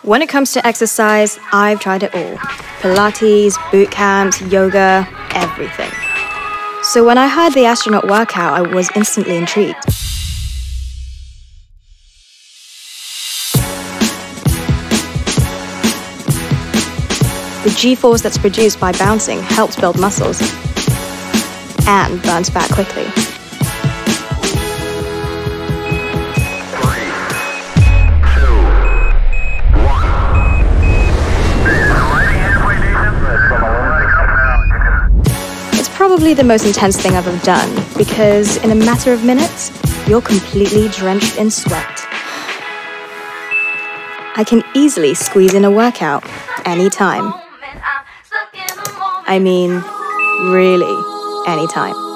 When it comes to exercise, I've tried it all. Pilates, boot camps, yoga, everything. So when I heard the Astronaut workout, I was instantly intrigued. The G-force that's produced by bouncing helps build muscles and burns fat quickly. Probably the most intense thing I've ever done, because in a matter of minutes, you're completely drenched in sweat. I can easily squeeze in a workout anytime. I mean, really anytime.